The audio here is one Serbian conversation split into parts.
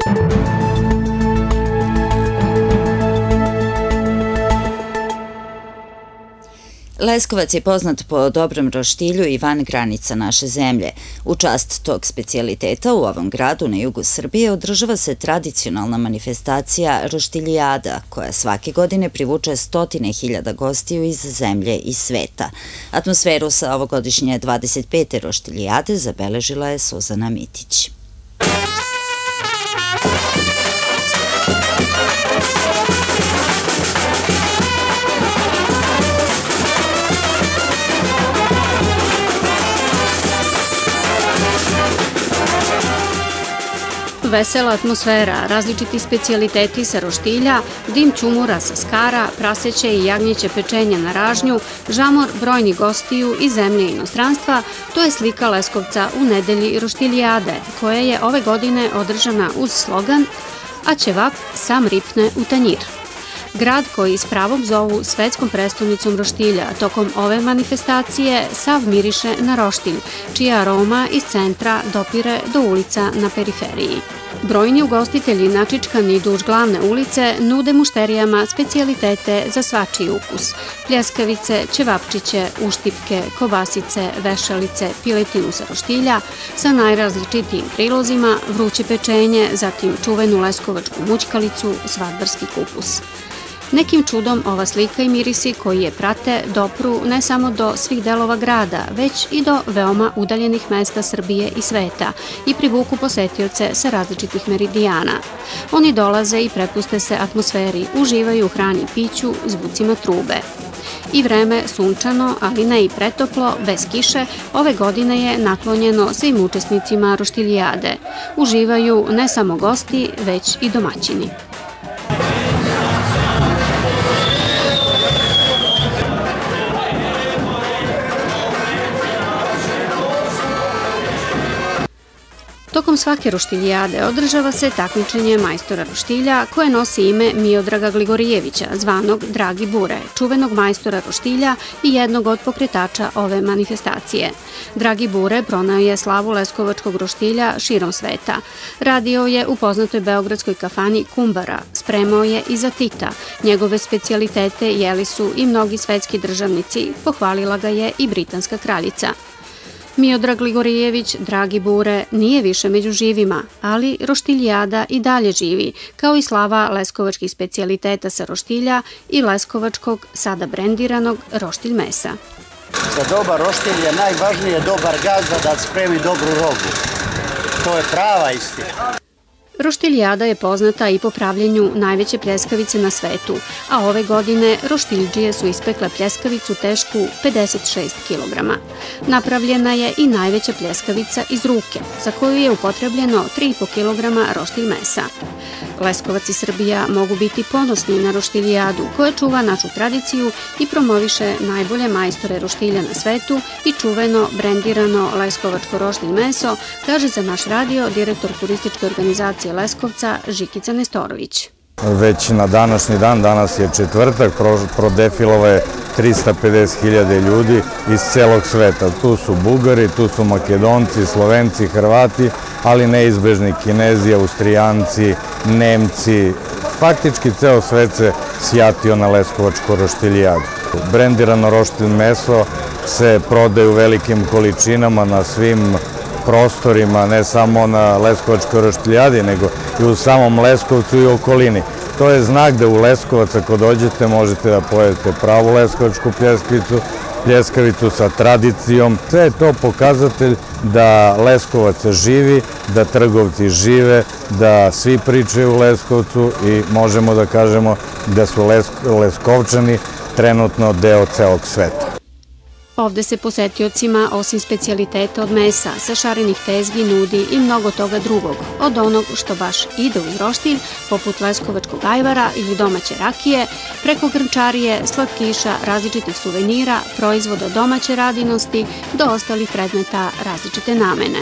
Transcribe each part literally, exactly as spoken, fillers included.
Leskovac je poznat po dobrom roštilju i van granica naše zemlje. U čast tog specijaliteta u ovom gradu na jugu Srbije održava se tradicionalna manifestacija Roštiljijada, koja svake godine privuče stotine hiljada gostiju iz zemlje i sveta. Atmosferu sa ovogodišnje dvadeset pete Roštiljijade zabeležila je Suzana Mitić. Vesela atmosfera, različiti specijaliteti sa roštilja, dim ćumura sa skara, praseće i jagnjeće pečenja na ražnju, žamor brojnih gostiju iz zemlje i inostranstva, to je slika Leskovca u nedelji Roštiljijade, koja je ove godine održana uz slogan "A ćevap sam ripne u tanjir". Grad koji s pravom zovu svetskom prestolnicom roštilja, tokom ove manifestacije sav miriše na roštilj, čija aroma iz centra dopire do ulica na periferiji. Brojni ugostitelji načičkani duž glavne ulice nude mušterijama specijalitete za svačiji ukus. Pljeskavice, ćevapčiće, uštipke, kobasice, vešalice, piletinu sa roštilja sa najrazličitijim prilozima, vruće pečenje, zatim čuvenu leskovačku mućkalicu, svadbarski kupus. Nekim čudom ova slika i mirisi koji je prate dopru ne samo do svih delova grada, već i do veoma udaljenih mesta Srbije i sveta i privuku posetioce sa različitih meridijana. Oni dolaze i prepuste se atmosferi, uživaju u hrani i piću, zvucima trube. I vreme sunčano, ali ne i pretoplo, bez kiše, ove godine je naklonjeno svim učesnicima Roštiljijade. Uživaju ne samo gosti, već i domaćini. Tokom svake Roštiljijade održava se takmičenje majstora roštilja koje nosi ime Miodraga Gligorijevića, zvanog Dragi Bure, čuvenog majstora roštilja i jednog od pokretača ove manifestacije. Dragi Bure proneo je slavu leskovačkog roštilja širom sveta. Radio je u poznatoj beogradskoj kafani Kumbara, spremao je i za Tita. Njegove specijalitete jeli su i mnogi svetski državnici, pohvalila ga je i britanska kraljica. Miodrag Gligorijević, Dragi Bure, nije više među živima, ali Roštiljijada i dalje živi, kao i slava leskovačkih specijaliteta sa roštilja i leskovačkog, sada brendiranog, roštilj mesa. Za dobar roštilj je najvažnije dobar gazda da spremi dobru robu. To je prava istina. Roštiljijada je poznata i po pravljenju najveće pljeskavice na svetu, a ove godine roštiljđije su ispekle pljeskavicu tešku pedeset šest kilograma. Napravljena je i najveća pljeskavica iz ruke, za koju je upotrebljeno tri i po kilograma roštilj mesa. Leskovac i Srbija mogu biti ponosni na Roštiljijadu, koja čuva našu tradiciju i promoviše najbolje majstore roštilja na svetu i čuveno brendirano leskovačko roštilj meso, kaže za naš radio direktor turističke organizacije Leskovca Žikica Nestorović. Već na današnji dan, danas je četvrtak, prodefilova je trista pedeset hiljada ljudi iz celog sveta. Tu su Bugari, tu su Makedonci, Slovenci, Hrvati, ali neizbežni Kinezi, Austrijanci, Nemci. Faktički ceo svet se sjatio na leskovačku roštiljijadu. Brendirano roštilj meso se prodaje u velikim količinama na svim prostorima, ne samo na leskovačkoj roštiljadi, nego i u samom Leskovcu i okolini. To je znak da u Leskovac, ako dođete, možete da pojedete pravu leskovačku pljeskavicu, pljeskavicu sa tradicijom. Sve je to pokazatelj da Leskovac živi, da trgovci žive, da svi pričaju u Leskovcu i možemo da kažemo da su Leskovčani trenutno deo celog sveta. Ovde se posetiocima, osim specijaliteta od mesa, sa šarenih tezgi nudi i mnogo toga drugog, od onog što baš ide uz roštilj, poput leskovačkog ajvara ili domaće rakije, preko grnčarije, slatkiša, različitih suvenira, proizvoda domaće radinosti, do ostalih predmeta različite namene.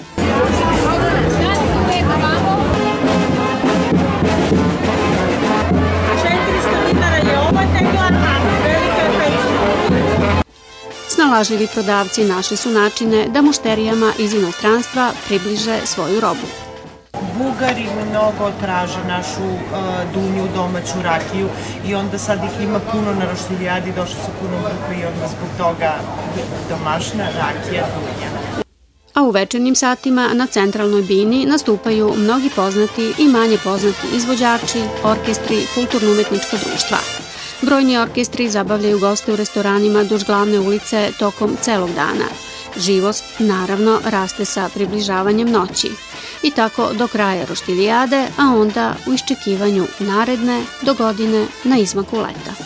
Snalažljivi prodavci našli su načine da mušterijama iz inostranstva približe svoju robu. Bugari mnogo traže našu dunju, domaću rakiju i onda sad ih ima puno na roštiljadi, došli su puno grupe i onda zbog toga domašna rakija dunja. A u večernjim satima na centralnoj bini nastupaju mnogi poznati i manje poznati izvođači, orkestri, kulturno-umetnička društva. Brojni orkestri zabavljaju goste u restoranima duž glavne ulice tokom celog dana. Živost, naravno, raste sa približavanjem noći. I tako do kraja roštiljade, a onda u iščekivanju naredne do godine na izmaku leta.